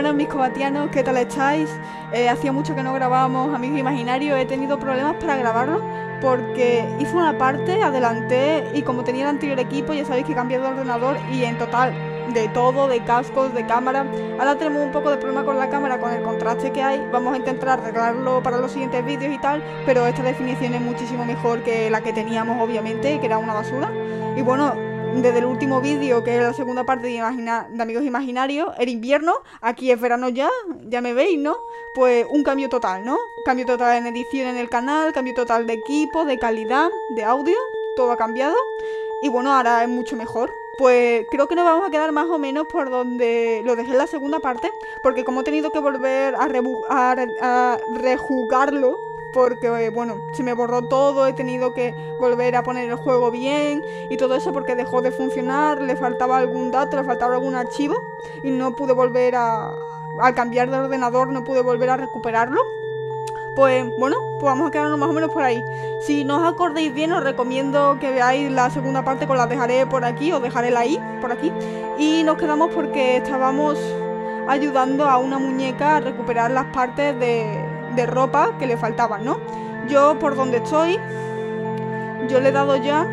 Buenas mis cobatianos, ¿qué tal estáis? Hacía mucho que no grabábamos Amigos Imaginarios, he tenido problemas para grabarlo porque hice una parte, adelanté y como tenía el anterior equipo ya sabéis que cambié de ordenador y en total de todo, de cascos, de cámara. Ahora tenemos un poco de problema con la cámara, con el contraste que hay, vamos a intentar arreglarlo para los siguientes vídeos y tal, pero esta definición es muchísimo mejor que la que teníamos obviamente, que era una basura. Y bueno, desde el último vídeo, que es la segunda parte de Amigos Imaginarios, el invierno, aquí es verano ya me veis, ¿no? Pues un cambio total, ¿no? Cambio total en edición en el canal, cambio total de equipo, de calidad, de audio, todo ha cambiado. Y bueno, ahora es mucho mejor. Pues creo que nos vamos a quedar más o menos por donde lo dejé en la segunda parte, porque como he tenido que volver a rejugarlo, porque bueno, se me borró todo, he tenido que volver a poner el juego bien y todo eso porque dejó de funcionar, le faltaba algún dato, le faltaba algún archivo y no pude volver al cambiar de ordenador, no pude volver a recuperarlo. Pues bueno, pues vamos a quedarnos más o menos por ahí. Si no os acordáis bien, os recomiendo que veáis la segunda parte, que os la dejaré por aquí, os dejaré la i por aquí. Y nos quedamos porque estábamos ayudando a una muñeca a recuperar las partes de ropa que le faltaban, ¿no? Yo por donde estoy, yo le he dado ya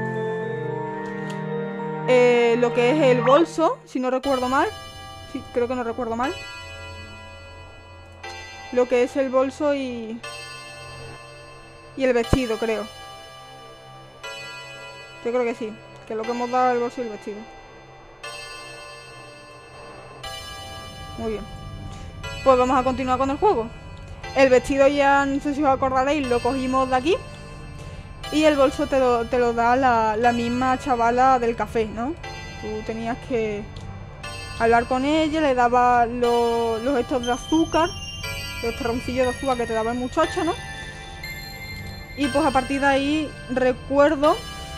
lo que es el bolso, si no recuerdo mal. Sí, creo que no recuerdo mal. Lo que es el bolso y el vestido, creo. Yo creo que sí, que lo que hemos dado es el bolso y el vestido. Muy bien. Pues vamos a continuar con el juego. El vestido ya, no sé si os acordaréis, lo cogimos de aquí. Y el bolso te lo da la misma chavala del café, ¿no? Tú tenías que hablar con ella, le daba los estos de azúcar, los terroncillos de azúcar que te daba el muchacho, ¿no? Y pues a partir de ahí recuerdo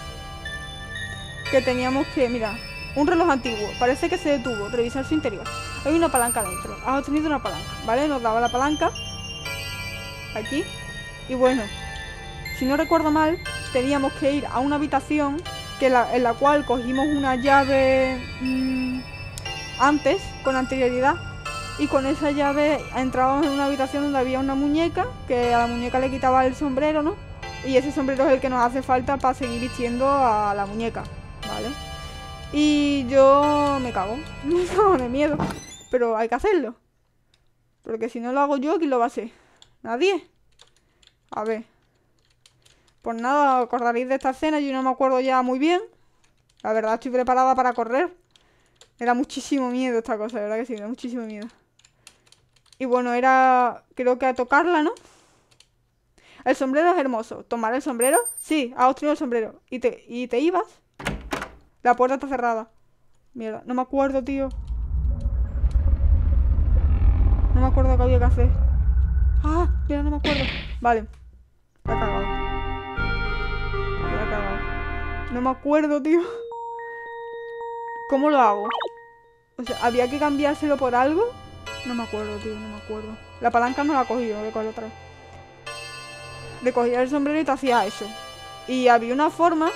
que teníamos que, mira, un reloj antiguo, parece que se detuvo, revisar su interior. Hay una palanca dentro, has obtenido una palanca, ¿vale? Nos daba la palanca aquí. Y bueno, si no recuerdo mal, teníamos que ir a una habitación en la cual cogimos una llave antes, con anterioridad. Y con esa llave entrábamos en una habitación donde había una muñeca, que a la muñeca le quitaba el sombrero, ¿no? Y ese sombrero es el que nos hace falta para seguir vistiendo a la muñeca, ¿vale? Y yo me cago de miedo, pero hay que hacerlo. Porque si no lo hago yo, ¿quién lo va a hacer? ¿Nadie? A ver. Pues nada, acordaréis de esta escena, yo no me acuerdo ya muy bien. La verdad estoy preparada para correr. Me da muchísimo miedo esta cosa, de verdad que sí, me da muchísimo miedo. Y bueno, era, creo que a tocarla, ¿no? El sombrero es hermoso. ¿Tomar el sombrero? Sí, has obtenido el sombrero. ¿Y te ibas? La puerta está cerrada. Mierda, no me acuerdo, tío. No me acuerdo qué había que hacer. Ah, mira, no me acuerdo. Vale. La he cagado. La he cagado. No me acuerdo, tío. ¿Cómo lo hago? O sea, ¿había que cambiárselo por algo? No me acuerdo, tío, no me acuerdo. La palanca no la he cogido, voy a coger otra vez. Le cogía el sombrero y te hacía eso. Y había una forma.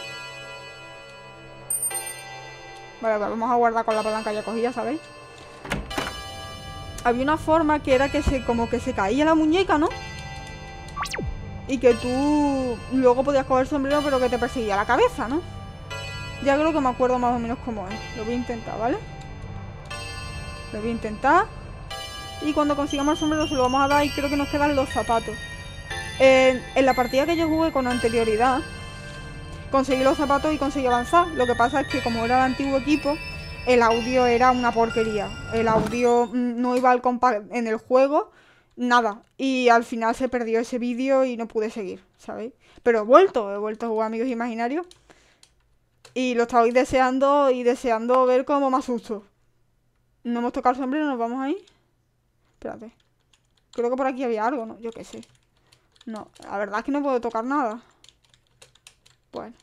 Vale, vamos a guardar con la palanca ya cogida, ¿sabéis? Había una forma que era que como que se caía la muñeca, ¿no? Y que tú luego podías coger el sombrero, pero que te perseguía la cabeza, ¿no? Ya creo que me acuerdo más o menos cómo es. Lo voy a intentar, ¿vale? Lo voy a intentar. Y cuando consigamos el sombrero se lo vamos a dar y creo que nos quedan los zapatos. En la partida que yo jugué con anterioridad, conseguí los zapatos y conseguí avanzar. Lo que pasa es que como era el antiguo equipo, el audio era una porquería. El audio no iba al compás en el juego, nada. Y al final se perdió ese vídeo y no pude seguir, ¿sabéis? Pero he vuelto a jugar Amigos Imaginarios. Y lo estabais deseando y deseando ver cómo me asusto. No hemos tocado el sombrero, nos vamos ahí. Espérate. Creo que por aquí había algo, ¿no? Yo qué sé. No, la verdad es que no puedo tocar nada. Bueno.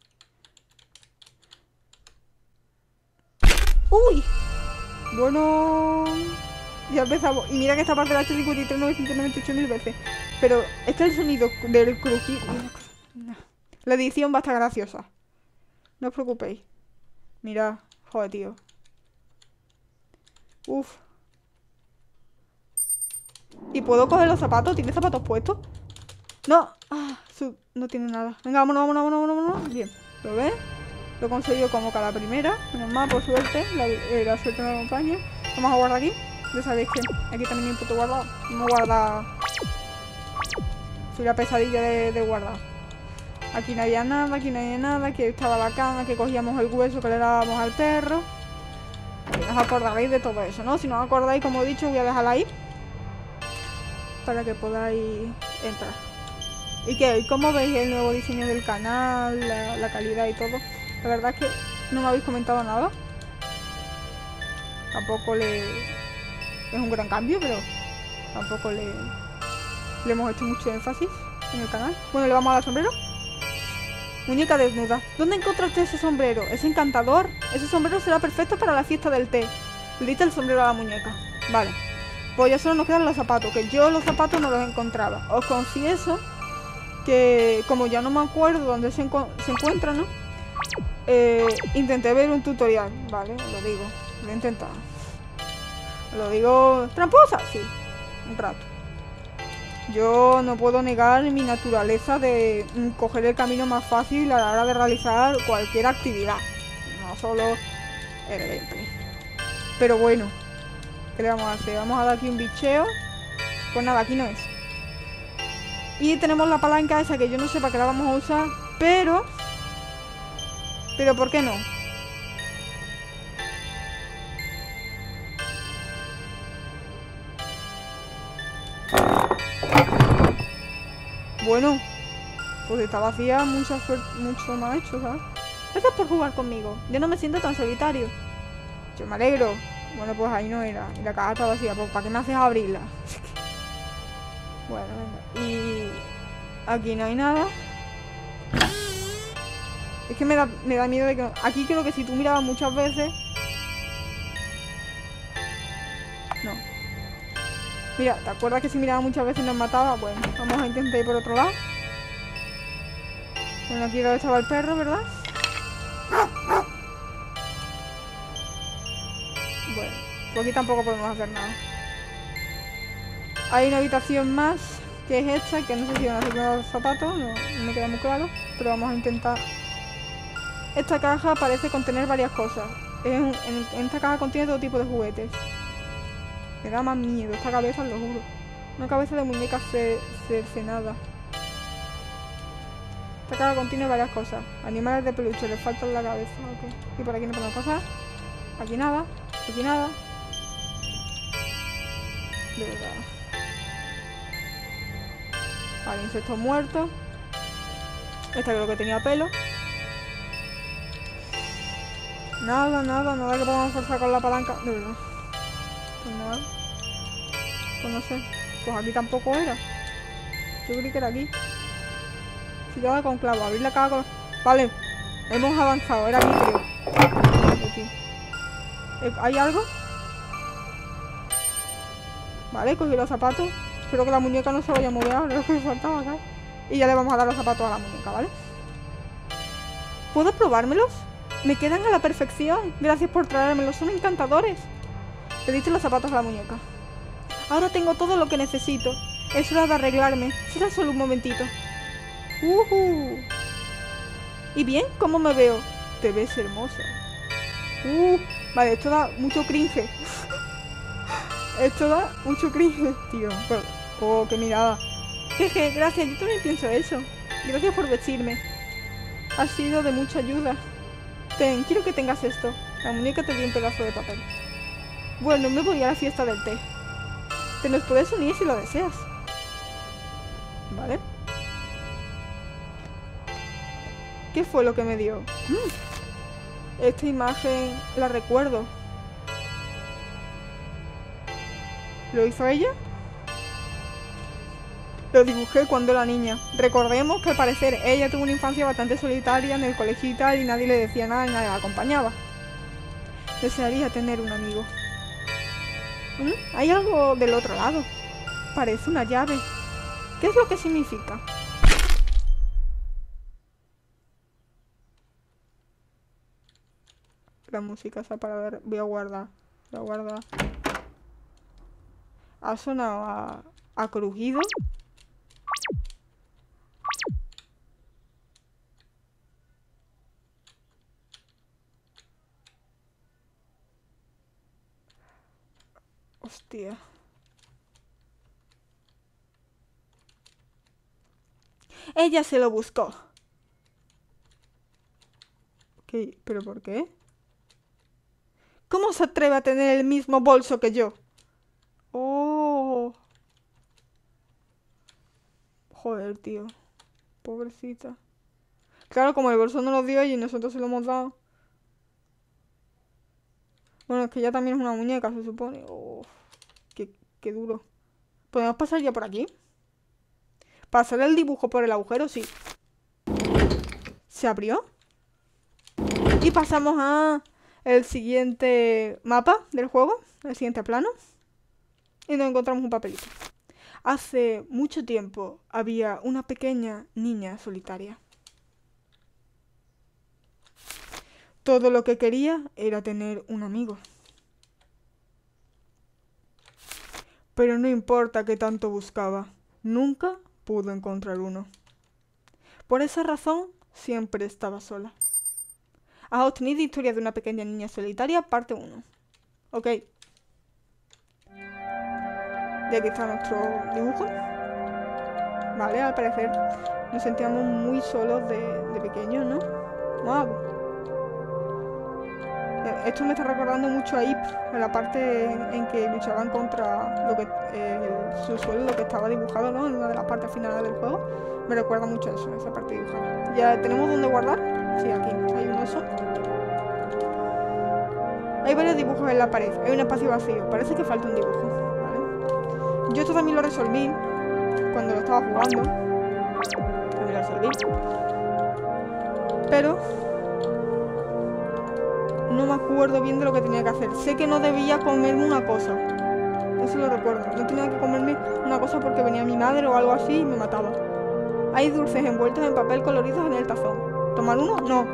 ¡Uy! Bueno... Ya empezamos. Y mira que esta parte la he hecho 53.998.000 veces. Pero este es el sonido del crujido. La edición va a estar graciosa. No os preocupéis. Mirad. Joder, tío. Uf. ¿Y puedo coger los zapatos? ¿Tiene zapatos puestos? No. No tiene nada. Venga, vámonos. Bien. ¿Lo ves? Lo he conseguido como cada primera. Menos mal, por suerte. La suerte me acompaña. Vamos a guardar aquí. Ya sabéis que aquí también hay un puto guardado. Vamos a guardar. Soy la pesadilla de guardar. Aquí no había nada, aquí no había nada. Aquí estaba la cama, que cogíamos el hueso que le dábamos al perro. Os acordaréis de todo eso, ¿no? Si no os acordáis, como he dicho, voy a dejarla ahí para que podáis entrar. ¿Y qué? ¿Cómo veis el nuevo diseño del canal? La calidad y todo. La verdad es que no me habéis comentado nada. Tampoco es un gran cambio, pero tampoco le hemos hecho mucho énfasis en el canal. Bueno, le vamos a dar sombrero. Muñeca desnuda. ¿Dónde encontraste ese sombrero? Es encantador. Ese sombrero será perfecto para la fiesta del té. Le diste el sombrero a la muñeca. Vale. Pues ya solo nos quedan los zapatos, que yo los zapatos no los encontraba. Os confieso que como ya no me acuerdo dónde se encuentran, ¿no? Intenté ver un tutorial, ¿vale? Lo digo. Lo he intentado. Lo digo... ¿Tramposa? Sí. Un rato. Yo no puedo negar mi naturaleza de coger el camino más fácil a la hora de realizar cualquier actividad. No solo el gameplay. Pero bueno, ¿qué le vamos a hacer? Vamos a dar aquí un bicheo. Pues nada, aquí no es. Y tenemos la palanca esa que yo no sé para qué la vamos a usar. Pero ¿por qué no? Bueno, pues está vacía, mucho más hecho, ¿sabes? Gracias por jugar conmigo. Yo no me siento tan solitario. Yo me alegro. Bueno, pues ahí no era. Y la caja está vacía. Pues ¿para qué me haces abrirla? Bueno, venga. Y aquí no hay nada. Es que me da miedo de que... Aquí creo que si tú mirabas muchas veces... No. Mira, ¿te acuerdas que si miraba muchas veces nos mataba? Bueno, vamos a intentar ir por otro lado. Bueno, aquí estaba el perro, ¿verdad? Bueno, pues aquí tampoco podemos hacer nada. Hay una habitación más, que es esta, que no sé si van a hacer los zapatos, no me queda muy claro, pero vamos a intentar. Esta caja parece contener varias cosas. En esta caja contiene todo tipo de juguetes. Me da más miedo esta cabeza, lo juro. Una cabeza de muñeca cercenada. Esta caja contiene varias cosas. Animales de peluche, les falta la cabeza. Okay. Y por aquí no podemos pasar. Aquí nada. Aquí nada. De verdad. Vale, insectos muertos. Esta creo que tenía pelo. Nada que podamos forzar con la palanca. De verdad. Pues nada. Pues no sé. Pues aquí tampoco era. Yo creí que era aquí. Sillada con clavo. Abrir la caja con... Vale. Hemos avanzado. Era aquí, creo. Aquí. ¿Hay algo? Vale, cogí los zapatos. Espero que la muñeca no se vaya a mover ahora. Lo que me faltaba acá. Y ya le vamos a dar los zapatos a la muñeca, ¿vale? ¿Puedo probármelos? Me quedan a la perfección. Gracias por traérmelos. Son encantadores. Le diste los zapatos a la muñeca. Ahora tengo todo lo que necesito. Es hora de arreglarme. Será solo un momentito. ¿Y bien? ¿Cómo me veo? Te ves hermosa. Vale, esto da mucho cringe. Esto da mucho cringe, tío. Oh, qué mirada. Jeje, gracias. Yo también pienso eso. Gracias por vestirme. Ha sido de mucha ayuda. Ten, quiero que tengas esto. La muñeca te dio un pedazo de papel. Bueno, me voy a la fiesta del té. Te nos puedes unir si lo deseas. ¿Vale? ¿Qué fue lo que me dio? Esta imagen la recuerdo. ¿Lo hizo ella? Lo dibujé cuando era niña. Recordemos que al parecer ella tuvo una infancia bastante solitaria en el colegio y tal, y nadie le decía nada y nadie la acompañaba. Desearía tener un amigo. Hay algo del otro lado. Parece una llave. ¿Qué es lo que significa? La música está para ver. Voy a guardar. Voy a guardar. Ha sonado Ha crujido. Hostia. Ella se lo buscó. Ok, ¿pero por qué? ¿Cómo se atreve a tener el mismo bolso que yo? Oh. Joder, tío. Pobrecita. Claro, como el bolso no lo dio ella y nosotros se lo hemos dado. Bueno, es que ella también es una muñeca, se supone. Oh, qué duro. ¿Podemos pasar ya por aquí? Pasar el dibujo por el agujero, sí. Se abrió. Y pasamos a el siguiente mapa del juego. El siguiente plano. Y nos encontramos un papelito. Hace mucho tiempo había una pequeña niña solitaria. Todo lo que quería era tener un amigo. Pero no importa qué tanto buscaba, nunca pudo encontrar uno. Por esa razón, siempre estaba sola. Has obtenido Historia de una pequeña niña solitaria, parte 1. Ok. Y aquí está nuestro dibujo. Vale, al parecer nos sentíamos muy solos de pequeños, ¿no? Wow. Esto me está recordando mucho a Ip, en la parte en que luchaban contra lo que, el subsuelo, lo que estaba dibujado, ¿no? En una de las partes finales del juego. Me recuerda mucho a eso, esa parte dibujada. ¿Ya tenemos dónde guardar? Sí, aquí. Hay un oso. Hay varios dibujos en la pared. Hay un espacio vacío. Parece que falta un dibujo. ¿Vale? Yo esto también lo resolví cuando lo estaba jugando. También lo resolví. Pero no me acuerdo bien de lo que tenía que hacer. Sé que no debía comerme una cosa. Eso lo recuerdo. No tenía que comerme una cosa porque venía mi madre o algo así y me mataba. Hay dulces envueltos en papel coloridos en el tazón. ¿Tomar uno? No.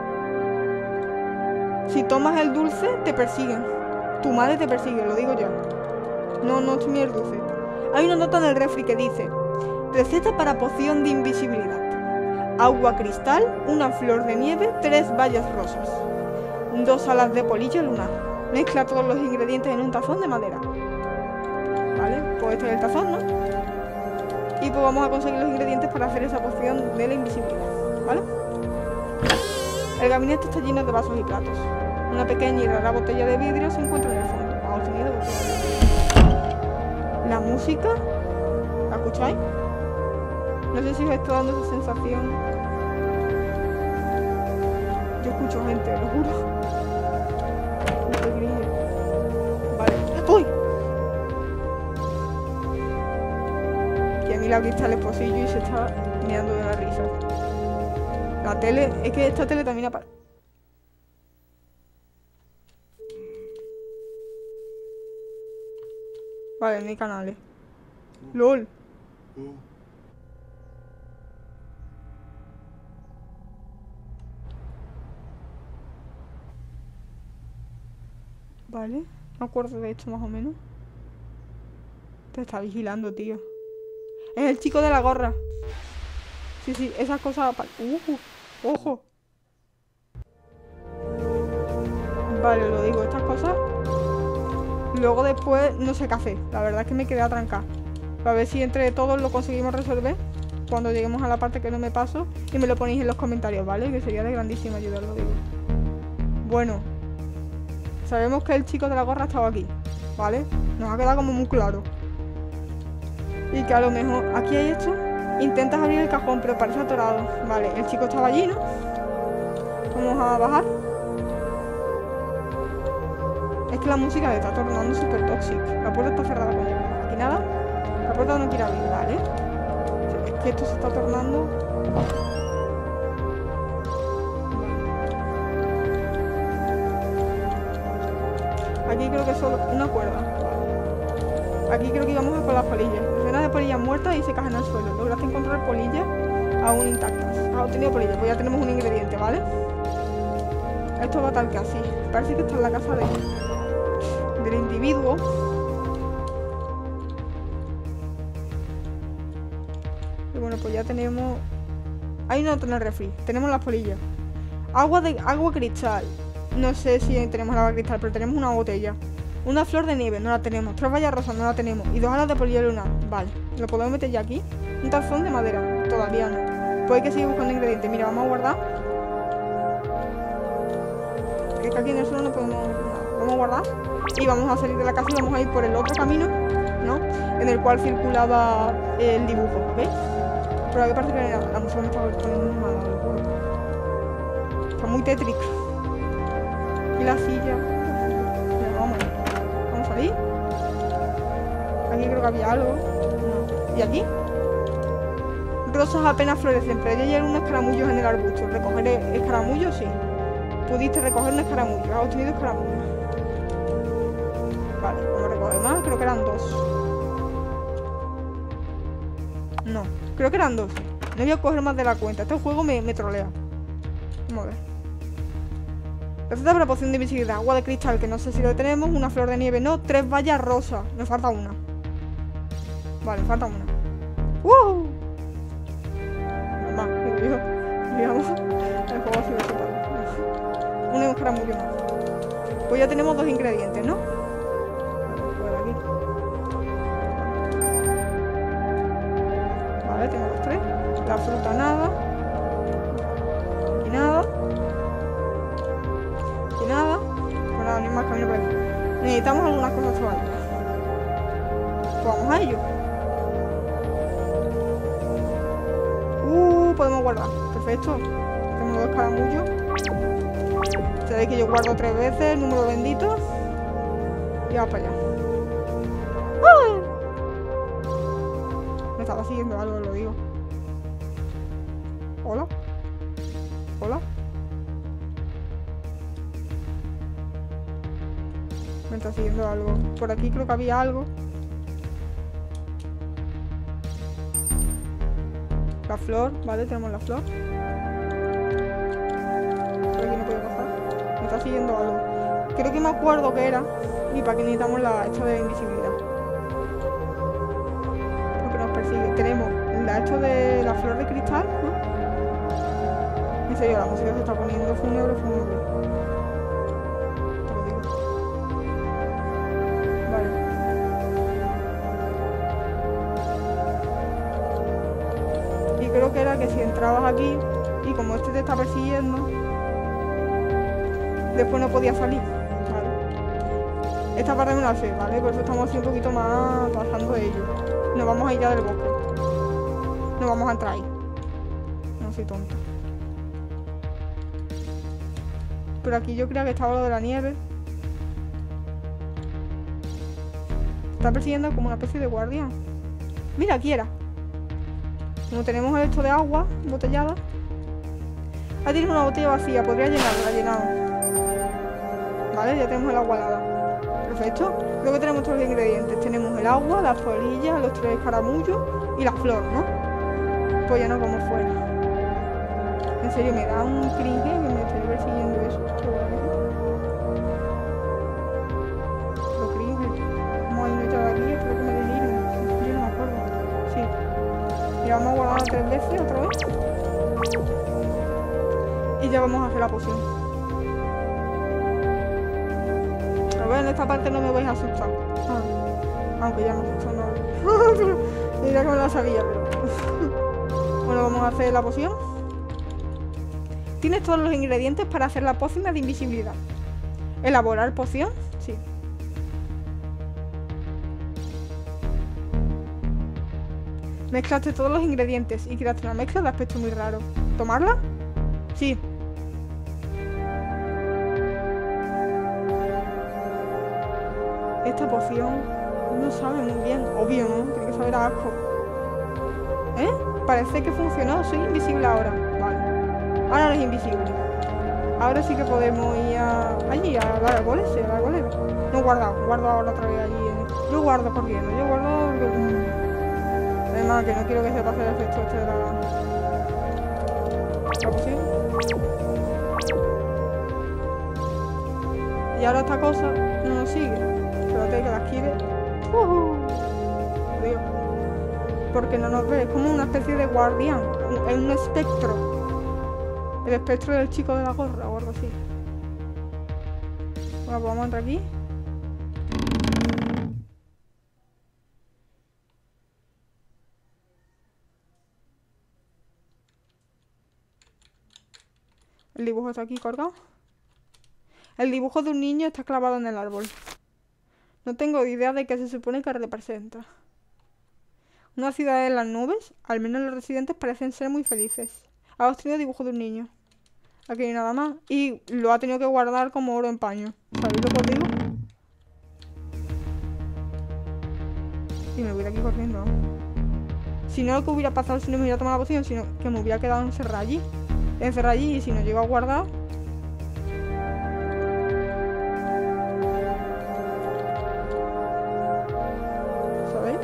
Si tomas el dulce, te persiguen. Tu madre te persigue, lo digo yo. No tomé el dulce. Hay una nota en el refri que dice: receta para poción de invisibilidad. Agua cristal, una flor de nieve, 3 bayas rosas. 2 alas de polilla lunar. Mezcla todos los ingredientes en un tazón de madera. Vale, pues este es el tazón, ¿no? Y pues vamos a conseguir los ingredientes para hacer esa poción de la invisibilidad, ¿vale? El gabinete está lleno de vasos y platos. Una pequeña y rara botella de vidrio se encuentra en el fondo. Ha obtenido la música. ¿La escucháis? No sé si os está dando esa sensación. Yo escucho gente, lo juro. Vale. ¡Uy! Que a mí la vista le posillo y se está meando de la risa. La tele, es que esta tele también aparece. Vale, no hay canales. LOL. Vale, me acuerdo de esto más o menos. Te está vigilando, tío. Es el chico de la gorra. Sí, esas cosas... ¡Ojo! Vale, lo digo, estas cosas. Luego después no sé qué hacer. La verdad es que me quedé atrancada. A ver si entre todos lo conseguimos resolver cuando lleguemos a la parte que no me paso. Y me lo ponéis en los comentarios, ¿vale? Que sería de grandísima ayuda, lo digo. Bueno, sabemos que el chico de la gorra estaba aquí, ¿vale? Nos ha quedado como muy claro. Y que a lo mejor... Aquí hay esto. Intentas abrir el cajón, pero parece atorado. Vale, el chico estaba allí, ¿no? Vamos a bajar. Es que la música se está tornando súper tóxica. La puerta está cerrada con llave. Aquí nada. La puerta no quiere abrir, ¿vale? Es que esto se está tornando... Aquí creo que es solo una cuerda. Aquí creo que íbamos a por las polillas. Decenas de polillas muertas y se caen al suelo. Lograste encontrar polillas aún intactas. Has obtenido polillas, pues ya tenemos un ingrediente, ¿vale? Esto va tal que así. Parece que está en la casa del individuo. bueno, pues ya tenemos... Ahí no tenemos refri, tenemos las polillas. Agua cristal. No sé si tenemos el agua cristal, pero tenemos una botella. Una flor de nieve, no la tenemos. 3 vallas rosas, no la tenemos. Y 2 alas de polilla lunar. Vale, ¿lo podemos meter ya aquí? Un tazón de madera, todavía no. Pues hay que seguir buscando ingredientes. Mira, vamos a guardar. Es que aquí en el suelo no podemos... Vamos a guardar. Y vamos a salir de la casa y vamos a ir por el otro camino, ¿no? En el cual circulaba el dibujo, ¿veis? Pero aquí parece que la música me está poniendo muy mala, está muy tétrica. Y la silla. Mira, vamos a salir. Aquí creo que había algo. No. ¿Y aquí? Rosas apenas florecen, pero ya hay algunos escaramullos en el arbusto. ¿Recoger escaramullos? Sí. Pudiste recoger un escaramullo. Has obtenido escaramullos. Vale, vamos a recoger más. Creo que eran 2. No, creo que eran 2. No voy a coger más de la cuenta. Este juego me trolea. Vamos a ver. Receta para poción de invisibilidad. Agua de cristal, que no sé si lo tenemos. Una flor de nieve, no. 3 vallas rosas. Me falta una. Vale, me falta una. ¡Wow! Más, digo yo. Digamos. El juego ha sido total. Un escaramullo más. Pues ya tenemos 2 ingredientes, ¿no? Por aquí. Vale, tenemos 3. La fruta nada. Y nada. Y nada. Pues nada, ni más camino por aquí. Necesitamos algunas cosas todavía. Pues vamos a ello. Podemos guardar. Perfecto. Tenemos 2 escaramullos. Sabéis que yo guardo 3 veces el número bendito. Y vamos para allá. ¡Ay! Me estaba siguiendo algo, lo digo. Hola. Hola. Me está siguiendo algo. Por aquí creo que había algo. La flor, vale, tenemos la flor. Por aquí no puedo pasar. Me está siguiendo algo. Creo que me acuerdo que era. Y para qué necesitamos esto de invisibilidad. Porque nos persigue. Tenemos esto de la flor de cristal, ¿no? En serio, la música se está poniendo fúnebre. Te lo digo. Vale. Creo que era que si entrabas aquí y como este te está persiguiendo, después no podías salir, ¿vale? Esta parte me la sé, ¿vale? Por eso estamos así un poquito más pasando de ello. Nos vamos a ir ya del bosque. No vamos a entrar ahí. No soy tonta. Pero aquí yo creía que estaba lo de la nieve. Está persiguiendo como una especie de guardia. Mira, aquí era. Como tenemos esto de agua embotellada. Ah, tienes una botella vacía, podría llenarla, llenado. Vale, ya tenemos el agua helada. Perfecto. Creo que tenemos todos los ingredientes. Tenemos el agua, las polillas, los 3 escaramullos y la flor, ¿no? Pues ya nos vamos fuera. En serio, me da un cringe que me esté persiguiendo eso. Lo cringe. Vamos a irnos ya de aquí, espero que me den ir. Yo no me acuerdo. Sí. Y vamos a guardar 3 veces otra vez. Y ya vamos a hacer la poción. A ver, en esta parte no me vais a asustar. Aunque ya me asustó, no. Diría que me la sabía, pero... Bueno, vamos a hacer la poción. Tienes todos los ingredientes para hacer la pócima de invisibilidad. ¿Elaborar poción? Sí. Mezclaste todos los ingredientes y creaste una mezcla de aspecto muy raro. ¿Tomarla? Sí. Esta poción no sabe muy bien. Obvio, ¿no? Tiene que saber a asco. ¿Eh? Parece que funcionó. Soy invisible ahora. Vale. Ahora no es invisible. Ahora sí que podemos ir allí, a dar árboles, sí, a dar árboles. No guardo ahora otra vez allí. Yo guardo corriendo. Yo guardo... Además, que no quiero que se pase el efecto este de la poción. Y ahora esta cosa no nos sigue. Espérate que la esquive. Adiós. porque no nos ve. Es como una especie de guardián. Es un espectro. El espectro del chico de la gorra o algo así. Bueno, pues vamos a entrar aquí. El dibujo está aquí colgado. El dibujo de un niño está clavado en el árbol. No tengo idea de qué se supone que representa. Una ciudad en las nubes, al menos los residentes parecen ser muy felices. Ha obtenido dibujo de un niño. Aquí no hay nada más. Y lo ha tenido que guardar como oro en paño. ¿Sabéis lo que os digo? Y me voy de aquí corriendo. Si no, lo que hubiera pasado si no me hubiera tomado la poción, sino que me hubiera quedado encerrada allí. Encerrada allí y si no llego a guardar... ¿Sabéis?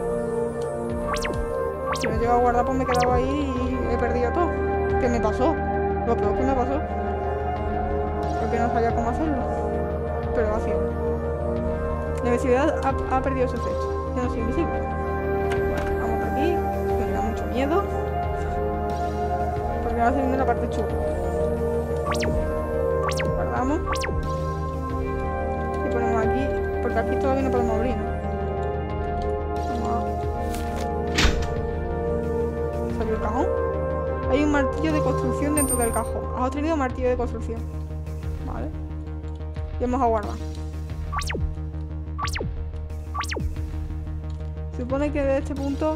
Si no llego a guardar, pues me he quedado ahí y he perdido todo. ¿Qué me pasó? Lo peor que me pasó. Porque no sabía cómo hacerlo. Pero así. La invisibilidad ha perdido su efecto. Yo no soy invisible. Bueno, vamos por aquí. Me da mucho miedo. Porque ahora se viene la parte chula. Guardamos. Y ponemos aquí. Porque aquí todavía no podemos abrir, ¿no? ¿Salió el cajón? Hay un martillo de construcción dentro del cajón. Has obtenido martillo de construcción. Vale. Y vamos a guardar. Supone que de este punto...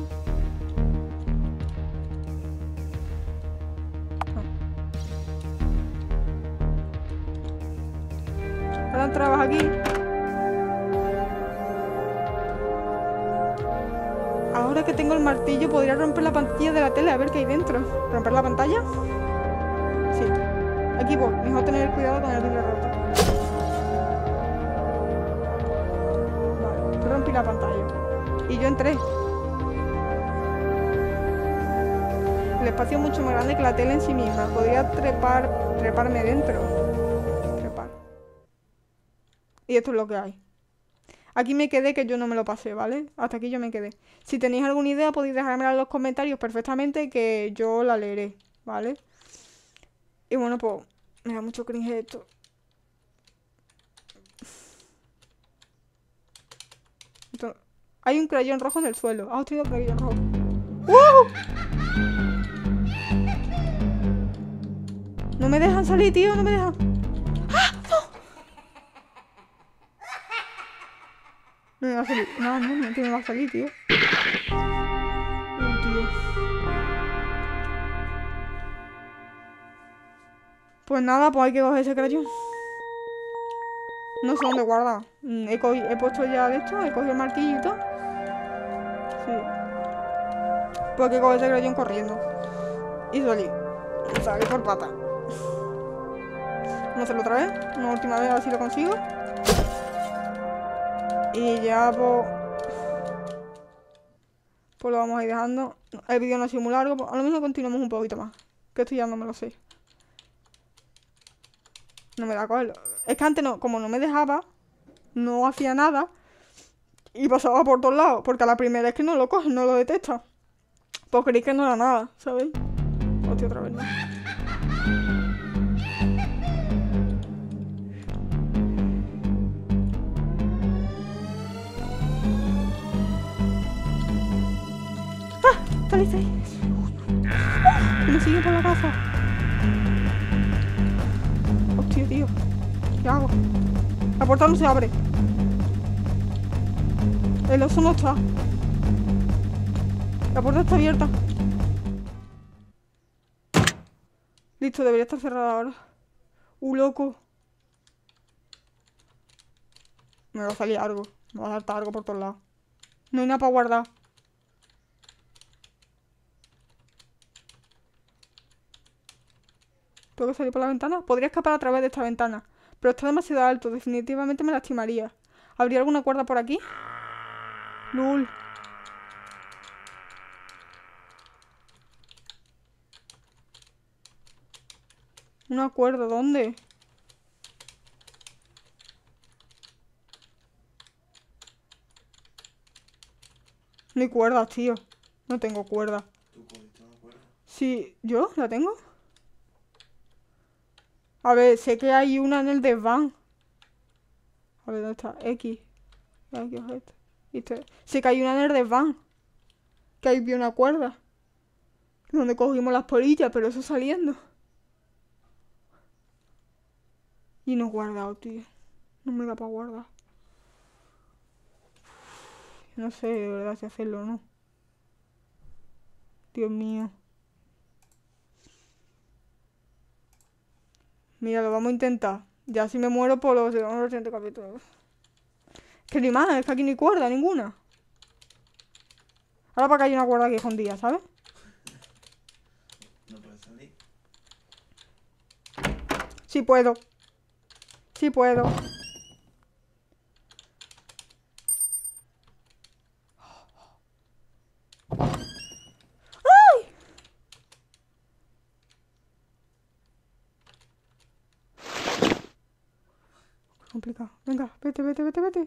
No. Ahora entrabas aquí. Ahora que tengo el martillo podría romper la pantalla de la tele a ver qué hay dentro. ¿Romper la pantalla? Sí. Aquí voy. Mejor tener cuidado con el vidrio roto. Vale, rompí la pantalla. Y yo entré. El espacio es mucho más grande que la tele en sí misma. Podría treparme dentro. Trepar. Y esto es lo que hay. Aquí me quedé, que yo no me lo pasé, ¿vale? Hasta aquí yo me quedé. Si tenéis alguna idea podéis dejármela en los comentarios perfectamente, que yo la leeré, ¿vale? Y bueno, pues me da mucho cringe esto. Entonces, hay un crayón rojo en el suelo. ¿Has obtenido crayón rojo? No me dejan salir, tío, no me dejan. ¡Ah! ¡No! No me va a salir. No, que me va a salir, tío. Tío. Pues nada, pues hay que coger ese crayón. No sé dónde guardar. He puesto ya de esto, he cogido el martillo y todo. Sí. Pues hay que coger ese crayón corriendo. Y salí por pata. Vamos a hacerlo otra vez. Una última vez, a ver si lo consigo. Y ya pues lo vamos a ir dejando. El vídeo no ha sido muy largo, pues a lo mejor continuamos un poquito más. Que esto ya no me lo sé. No me da a cogerlo. Es que antes no, como no me dejaba, no hacía nada. Y pasaba por todos lados. Porque a la primera es que no lo coge, no lo detecta. Pues creí que no era nada, ¿sabéis? Hostia, otra vez no. ¡Ah! Está ahí. Me sigue por la casa. Hostia, tío. ¿Qué hago? La puerta no se abre. El oso no está. La puerta está abierta. Listo, debería estar cerrada ahora. Loco. Me va a salir algo. Me va a saltar algo por todos lados. No hay nada para guardar. ¿Tengo que salir por la ventana? Podría escapar a través de esta ventana. Pero está demasiado alto. Definitivamente me lastimaría. ¿Habría alguna cuerda por aquí? Lul. ¿Una cuerda? ¿Dónde? No hay cuerdas, tío. No tengo cuerda. ¿Tú cogiste una cuerda? Sí, ¿yo? ¿La tengo? A ver, sé que hay una en el desván. A ver, ¿dónde está? X. Aquí, objeto. Sé que hay una en el desván. Que ahí vi una cuerda. Donde cogimos las polillas, pero eso saliendo. Y no he guardado, tío. No me da para guardar. No sé de verdad si hacerlo o no. Dios mío. Mira, lo vamos a intentar. Ya si me muero por los siguientes capítulos. Que ni más, es que aquí ni cuerda, ninguna. Ahora para que hay una cuerda aquí escondida, ¿sabes? ¿No puedes salir? Sí puedo. Sí puedo. Complicado. Venga, vete, vete, vete, vete.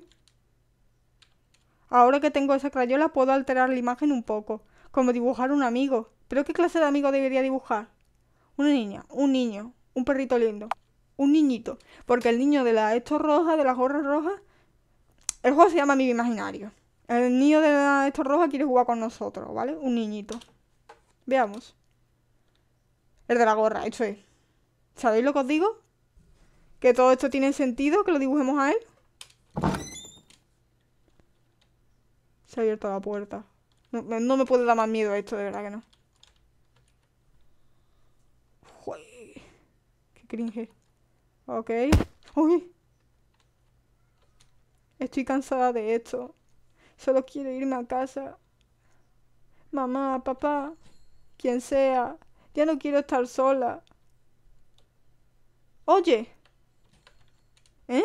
Ahora que tengo esa crayola puedo alterar la imagen un poco. Como dibujar un amigo. ¿Pero qué clase de amigo debería dibujar? Una niña, un niño, un perrito lindo. Un niñito. Porque el niño de la esto roja, de las gorras rojas. El juego se llama Amigo Imaginario. El niño de la esto roja quiere jugar con nosotros, ¿vale? Un niñito. Veamos. El de la gorra, eso es. ¿Sabéis lo que os digo? Que todo esto tiene sentido, que lo dibujemos a él. Se ha abierto la puerta. No me puede dar más miedo esto, de verdad que no. Jue, qué cringe. Ok. Uy. Estoy cansada de esto. Solo quiero irme a casa. Mamá, papá, quien sea. Ya no quiero estar sola. Oye. ¿Eh?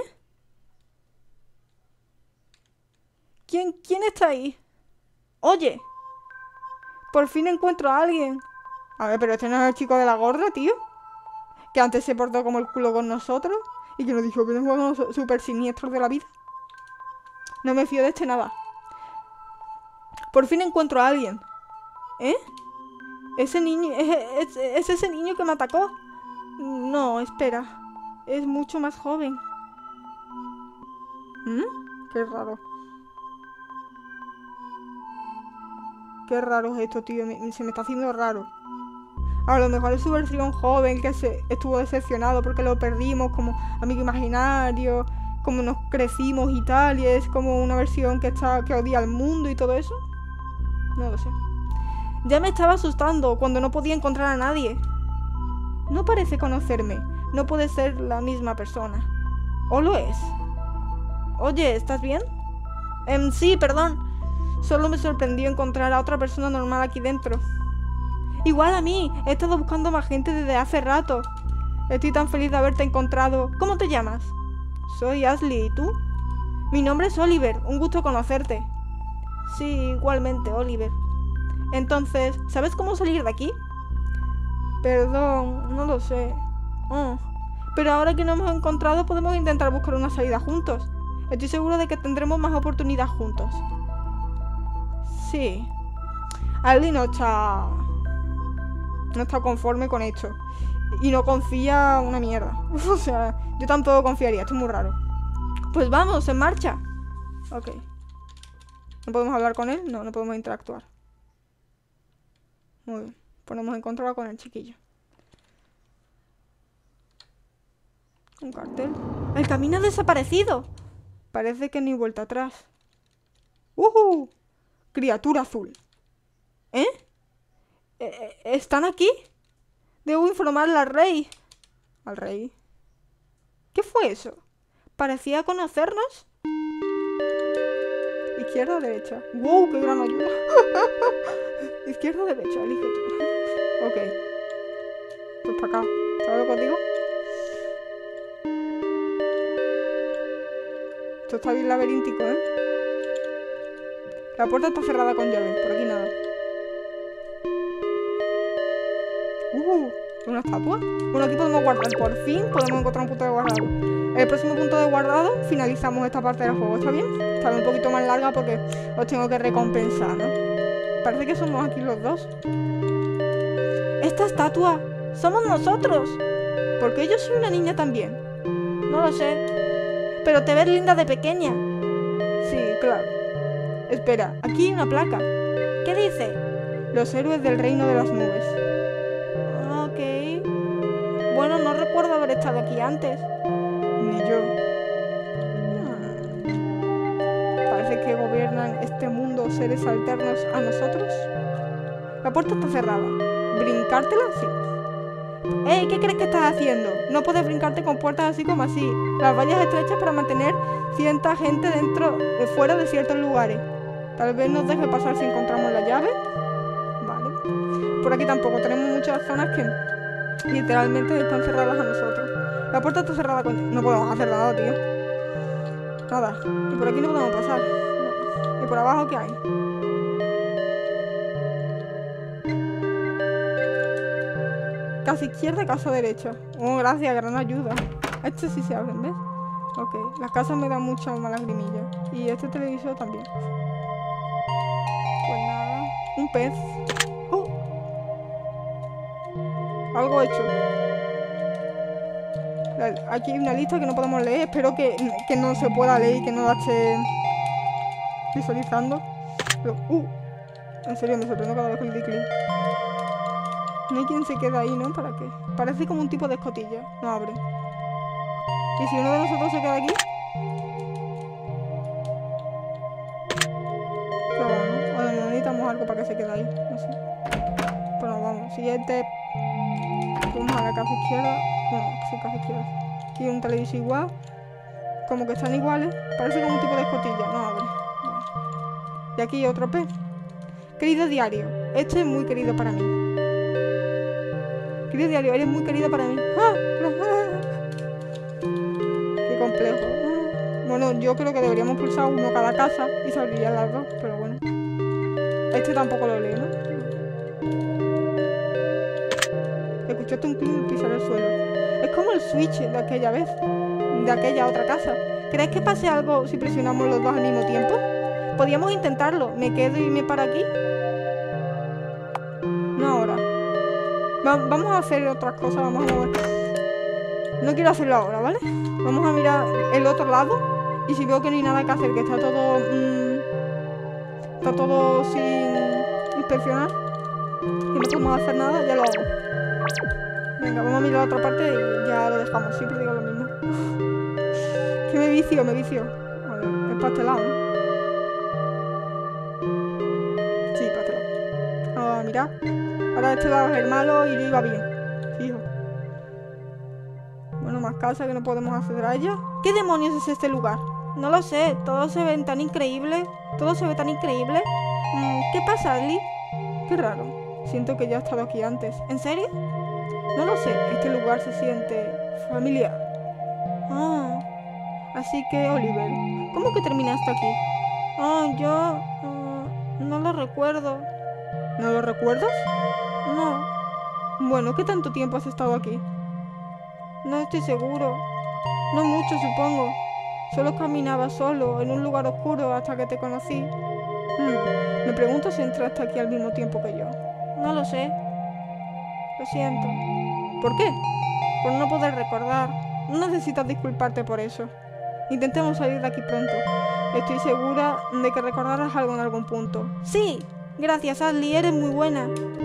¿Quién está ahí? Oye. Por fin encuentro a alguien. A ver, pero este no es el chico de la gorra, tío. Que antes se portó como el culo con nosotros. Y que nos dijo que nos jugamos súper siniestros de la vida. No me fío de este nada. Por fin encuentro a alguien. ¿Eh? Ese niño... ¿Es ese niño que me atacó? No, espera. Es mucho más joven. Qué raro. Qué raro es esto, tío. Se me está haciendo raro. A lo mejor es su versión joven que estuvo decepcionado porque lo perdimos como amigo imaginario, como nos crecimos y tal, y es como una versión que odia al mundo y todo eso. No lo sé. Ya me estaba asustando cuando no podía encontrar a nadie. No parece conocerme. No puede ser la misma persona. ¿O lo es? Oye, ¿estás bien? Sí, perdón. Solo me sorprendió encontrar a otra persona normal aquí dentro. Igual a mí. He estado buscando más gente desde hace rato. Estoy tan feliz de haberte encontrado. ¿Cómo te llamas? Soy Ashley. ¿Y tú? Mi nombre es Oliver. Un gusto conocerte. Sí, igualmente, Oliver. Entonces, ¿sabes cómo salir de aquí? Perdón, no lo sé. Pero ahora que nos hemos encontrado podemos intentar buscar una salida juntos. Estoy seguro de que tendremos más oportunidades juntos. Sí. Ashley no está conforme con esto. Y no confía una mierda. O sea, yo tampoco confiaría, esto es muy raro. Pues vamos, en marcha. Ok. ¿No podemos hablar con él? No podemos interactuar. Muy bien. Pues nos hemos encontrado con el chiquillo. Un cartel. ¡El camino ha desaparecido! Parece que no hay vuelta atrás. Criatura azul. ¿Eh? ¿Están aquí? Debo informarle al rey. ¿Al rey? ¿Qué fue eso? ¿Parecía conocernos? ¿Izquierda o derecha? ¡Wow! ¡Qué gran ayuda! ¿Izquierda o derecha? Elige tú. Ok. Pues para acá. ¿Sabes lo que os digo? Esto está bien laberíntico, ¿eh? La puerta está cerrada con llave. Por aquí nada. ¿Una estatua? Bueno, aquí podemos guardar. Por fin podemos encontrar un punto de guardado. El próximo punto de guardado finalizamos esta parte del juego. ¿Está bien? Está un poquito más larga porque os tengo que recompensar, ¿no? Parece que somos aquí los dos. Esta estatua. Somos nosotros. ¿Por qué yo soy una niña también? No lo sé. Pero te ves linda de pequeña. Sí, claro. Espera, aquí hay una placa. ¿Qué dice? Los héroes del reino de las nubes. Ok. Bueno, no recuerdo haber estado aquí antes. Ni yo. Parece que gobiernan este mundo seres alternos a nosotros. La puerta está cerrada. ¿Brincártela? Sí. ¡Ey! ¿Qué crees que estás haciendo? No puedes brincarte con puertas así como así. Las vallas estrechas para mantener cierta gente fuera de ciertos lugares. Tal vez nos deje pasar si encontramos la llave. Vale. Por aquí tampoco. Tenemos muchas zonas que literalmente están cerradas a nosotros. La puerta está cerrada con... No podemos hacer nada, tío. Nada. Y por aquí no podemos pasar. No. ¿Y por abajo qué hay? Casa izquierda, casa derecha. Oh, gracias, gran ayuda. Este sí se abren, ¿ves? Ok, las casas me dan mucha mala lagrimilla. Y este televisor también. Pues nada. Un pez. Oh. Algo hecho. Aquí hay una lista que no podemos leer. Espero que no se pueda leer y que no la esté visualizando. Pero, en serio, me sorprendo cada vez que le di clic. No hay quien se queda ahí, ¿no? ¿Para qué? Parece como un tipo de escotilla. No abre. ¿Y si uno de nosotros se queda aquí? Pero bueno, o necesitamos algo para que se quede ahí. No sé. Pero vamos, siguiente. Vamos a la casa izquierda. No, sí, casa izquierda. Aquí hay un televisor igual. Como que están iguales. Parece como un tipo de escotilla. No abre. Bueno. Y aquí hay otro pez. Querido diario. Este es muy querido para mí. Querido diario, eres muy querido para mí. ¡Ah! Qué complejo. Bueno, yo creo que deberíamos pulsar uno cada casa y se abrirían las dos, pero bueno. Este tampoco lo lee, ¿no? Escuchaste un clic al pisar el suelo. Es como el switch de aquella vez, de aquella otra casa. ¿Crees que pase algo si presionamos los dos al mismo tiempo? Podríamos intentarlo. ¿Me quedo y me paro aquí? No ahora. Vamos a hacer otras cosas, vamos a ver. No quiero hacerlo ahora, ¿vale? Vamos a mirar el otro lado. Y si veo que no hay nada que hacer, que está todo sin inspeccionar, que no podemos hacer nada, ya lo hago. Venga, vamos a mirar la otra parte y ya lo dejamos. Siempre digo lo mismo. Que me vicio. A ver, es pastelado, ¿no? Sí, pastelado. Vamos a mirar. Ahora este va a ser malo y yo iba bien. Fijo. Bueno, más casa que no podemos acceder a ella. ¿Qué demonios es este lugar? No lo sé. Todo se ve tan increíble. Todo se ve tan increíble. ¿Qué pasa, Lee? Qué raro. Siento que ya he estado aquí antes. ¿En serio? No lo sé. Este lugar se siente familiar. Así que, Oliver, ¿cómo que terminaste aquí? Yo... no lo recuerdo. ¿No lo recuerdas? No. Bueno, ¿qué tanto tiempo has estado aquí? No estoy seguro. No mucho, supongo. Solo caminaba solo, en un lugar oscuro, hasta que te conocí. Me pregunto si entraste aquí al mismo tiempo que yo. No lo sé. Lo siento. ¿Por qué? Por no poder recordar. No necesitas disculparte por eso. Intentemos salir de aquí pronto. Estoy segura de que recordarás algo en algún punto. ¡Sí! Gracias, Ashley, eres muy buena.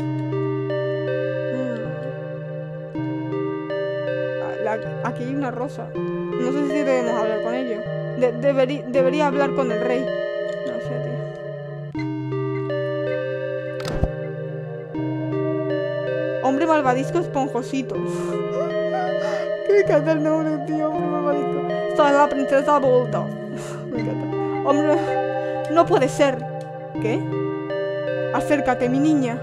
Aquí hay una rosa. No sé si debemos hablar con ellos. Debería hablar con el rey. No sé, tío. Hombre malvadisco esponjosito. ¿Qué me encanta el nombre, tío? Hombre malvadisco. Esta es la princesa Volta. Me encanta. Hombre, no puede ser. ¿Qué? Acércate, mi niña.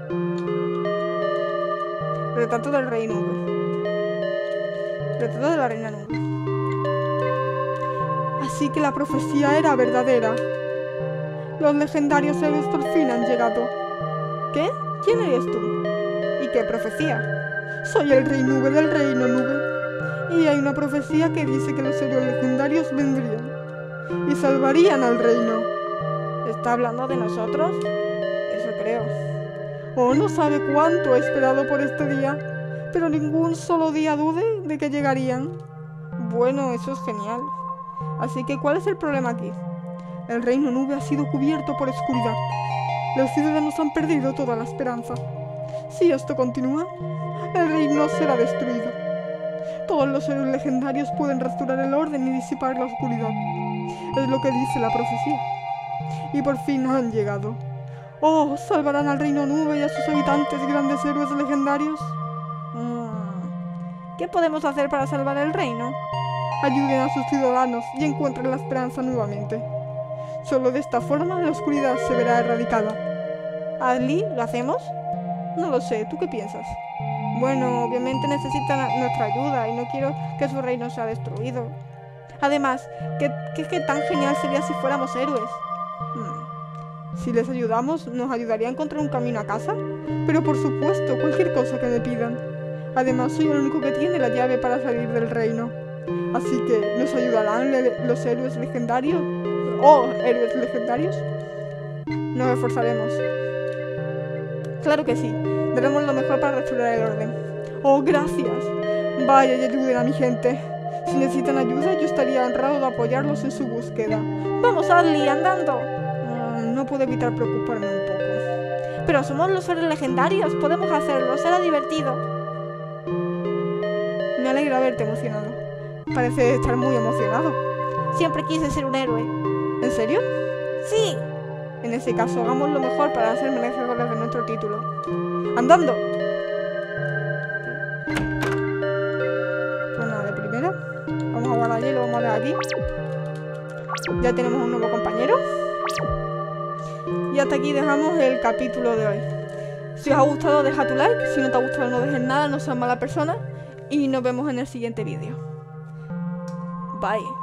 Retrato del rey nube. Retrato de la reina nube. Así que la profecía era verdadera. Los legendarios héroes por fin han llegado. ¿Qué? ¿Quién eres tú? ¿Y qué profecía? Soy el rey nube del reino nube. Y hay una profecía que dice que los héroes legendarios vendrían y salvarían al reino. ¿Está hablando de nosotros? Eso creo. Oh, no sabe cuánto he esperado por este día, pero ningún solo día dude de que llegarían. Bueno, eso es genial. Así que, ¿cuál es el problema aquí? El reino nube ha sido cubierto por oscuridad. Los ciudadanos han perdido toda la esperanza. Si esto continúa, el reino será destruido. Todos los héroes legendarios pueden restaurar el orden y disipar la oscuridad. Es lo que dice la profecía. Y por fin han llegado. Oh, ¿salvarán al reino nube y a sus habitantes grandes héroes legendarios? ¿Qué podemos hacer para salvar el reino? Ayuden a sus ciudadanos y encuentren la esperanza nuevamente. Solo de esta forma la oscuridad se verá erradicada. ¿Adli, lo hacemos? No lo sé, ¿tú qué piensas? Bueno, obviamente necesitan nuestra ayuda y no quiero que su reino sea destruido. Además, ¿qué tan genial sería si fuéramos héroes? Si les ayudamos, ¿nos ayudaría a encontrar un camino a casa? Pero por supuesto, cualquier cosa que me pidan. Además, soy el único que tiene la llave para salir del reino. Así que, ¿nos ayudarán los héroes legendarios? ¿Oh, héroes legendarios? Nos esforzaremos. Claro que sí. Daremos lo mejor para restaurar el orden. ¡Oh, gracias! Vaya y ayuden a mi gente. Si necesitan ayuda, yo estaría honrado de apoyarlos en su búsqueda. ¡Vamos, Adli, andando! No puedo evitar preocuparme un poco. Pero somos los héroes legendarios, podemos hacerlo, será divertido. Me alegra verte emocionado. Parece estar muy emocionado. Siempre quise ser un héroe. ¿En serio? Sí. En ese caso, hagamos lo mejor para ser merecedores de nuestro título. ¡Andando! Pues nada, de primera. Vamos a guardar allí y lo vamos a dejar aquí. Ya tenemos un nuevo compañero. Y hasta aquí dejamos el capítulo de hoy. Si os ha gustado, deja tu like. Si no te ha gustado, no dejes nada, no seas mala persona. Y nos vemos en el siguiente vídeo. Bye.